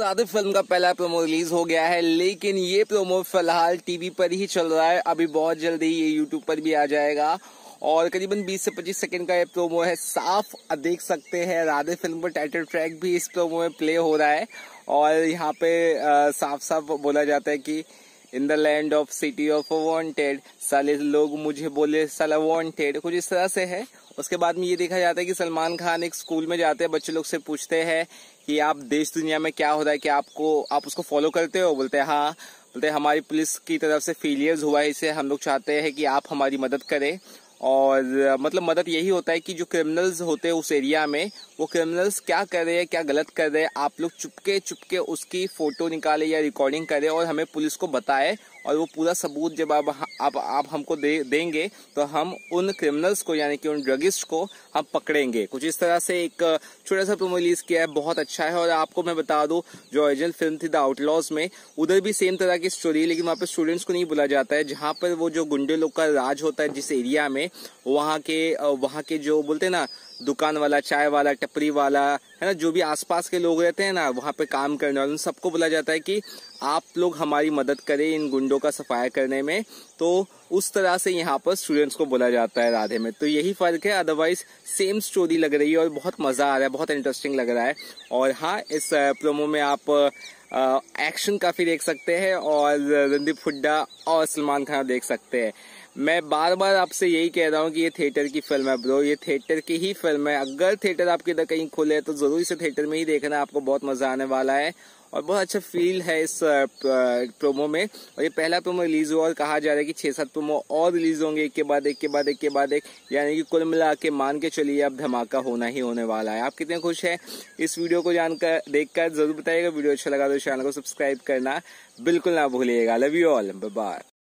Radhe film का पहला promo release हो गया है, लेकिन ये प्रोमो फिलहाल टीवी पर ही चल रहा है। अभी बहुत जल्दी ये यूट्यूब पर भी आ जाएगा और करीबन 20 से 25 सेकंड का ये प्रोमो है। साफ देख सकते हैं राधे फिल्म पर टाइटल ट्रैक भी इस प्रोमो में प्ले हो रहा है और यहाँ पे साफ साफ बोला जाता है कि in the land of city of wanted, साले लोग मुझे बोले साला वांटेड, कुछ इस तरह से है। उसके बाद में ये देखा जाता है कि सलमान खान एक स्कूल में जाते हैं, बच्चे लोग से पूछते हैं कि आप देश दुनिया में क्या हो रहा है, कि आप उसको फॉलो करते हो। बोलते हैं हाँ। बोलते हैं हमारी पुलिस की तरफ से फेलियर्स हुआ है, इसे हम लोग चाहते हैं कि आप हमारी मदद करें। और मतलब मदद यही होता है कि जो क्रिमिनल्स होते हैं उस एरिया में, वो क्रिमिनल्स क्या कर रहे हैं, क्या गलत कर रहे हैं, आप लोग चुपके चुपके उसकी फोटो निकाले या रिकॉर्डिंग करें और हमें पुलिस को बताए। और वो पूरा सबूत जब आप हमको देंगे तो हम उन क्रिमिनल्स को यानी कि उन ड्रगिस्ट को हम पकड़ेंगे। कुछ इस तरह से एक छोटा सा प्रोमो रिलीज किया है, बहुत अच्छा है। और आपको मैं बता दूं, जो ओरिजिनल फिल्म थी द आउटलॉज में, उधर भी सेम तरह की स्टोरी, लेकिन वहाँ पे स्टूडेंट्स को नहीं बुला जाता है। जहाँ पर वो जो गुंडे लोग का राज होता है जिस एरिया में, वहाँ के जो बोलते हैं ना दुकान वाला, चाय वाला, टपरी वाला है ना, जो भी आसपास के लोग रहते हैं ना वहाँ पे काम करने वाले, उन सबको बोला जाता है कि आप लोग हमारी मदद करें इन गुंडों का सफाया करने में। तो उस तरह से यहाँ पर स्टूडेंट्स को बोला जाता है राधे में। तो यही फर्क है, अदरवाइज सेम स्टोरी लग रही है और बहुत मजा आ रहा है, बहुत इंटरेस्टिंग लग रहा है। और हाँ, इस प्रोमो में आप एक्शन काफी देख सकते हैं और रणदीप हुड्डा और सलमान खान देख सकते हैं। मैं बार बार आपसे यही कह रहा हूँ कि ये थिएटर की फिल्म है ब्रो, ये थिएटर की ही फिल्म है। अगर थिएटर आपके इधर कहीं खुले तो जरूर इसे थिएटर में ही देखना, आपको बहुत मजा आने वाला है और बहुत अच्छा फील है इस प्रोमो में। और ये पहला प्रोमो रिलीज हुआ और कहा जा रहा है कि 6-7 प्रोमो और रिलीज होंगे एक के बाद एक के बाद एक के बाद एक, यानी कि कुल मिला के मान के चलिए अब धमाका होना ही होने वाला है। आप कितने खुश हैं इस वीडियो को जानकर, देखकर जरूर बताइएगा। वीडियो अच्छा लगा तो चैनल को सब्सक्राइब करना बिल्कुल ना भूलिएगा। Love you all, bye bye.